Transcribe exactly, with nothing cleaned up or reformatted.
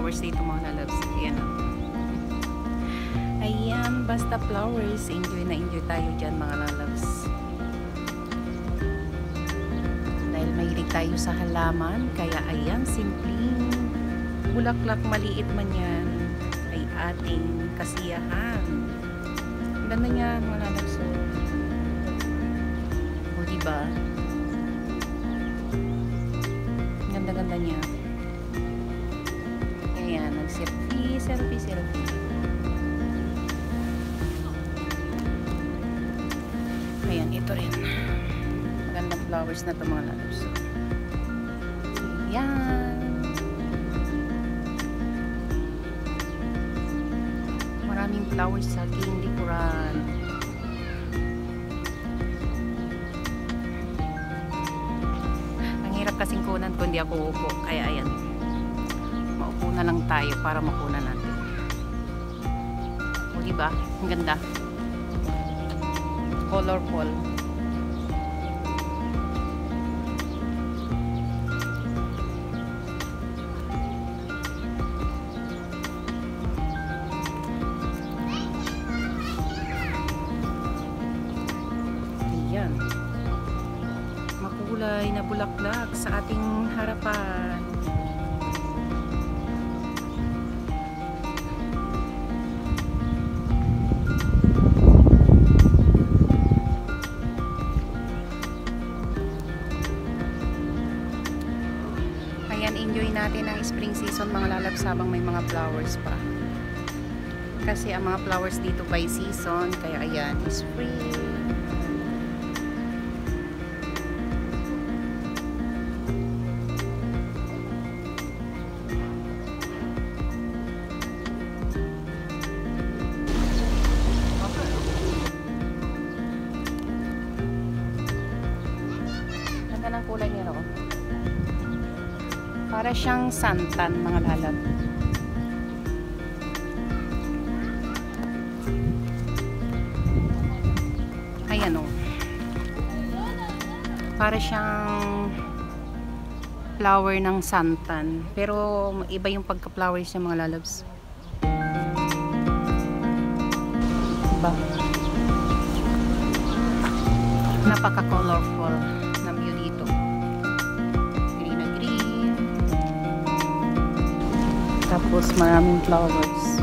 flowers dito mga lalabs. Ayan. Ayan, basta flowers. Enjoy na enjoy tayo dyan mga lalabs. Dahil mahilig tayo sa halaman, kaya ayan, simpleng bulaklak, maliit man yan, ay ating kasiyahan. Ganda niya mga lalabs. O diba? Ganda-ganda niya. Ayan, nag-selfie, selfie, selfie. Ayan, ito rin. Magandang flowers na ito mga lalabs. Ayan. Maraming flowers sa aking likuran. Ang hirap kasing kunan kung hindi ako upo. Kaya ayan. Maupo na lang tayo para makunan natin. O diba? Ang ganda. Colorful. Ayan. Makulay na bulaklak sa ating harapan. Ayan, enjoy natin ang spring season mga lalabs habang may mga flowers pa. Kasi ang mga flowers dito by season, kaya ayan, spring. Ganda ng kulay niya ro. Para siyang santan mga lalab. Ayan o. Para siyang flower ng santan. Pero iba yung pagka-flowers niya mga lalabs. Diba? Napaka-colorful na view dito. Green na green. Tapos maraming flowers.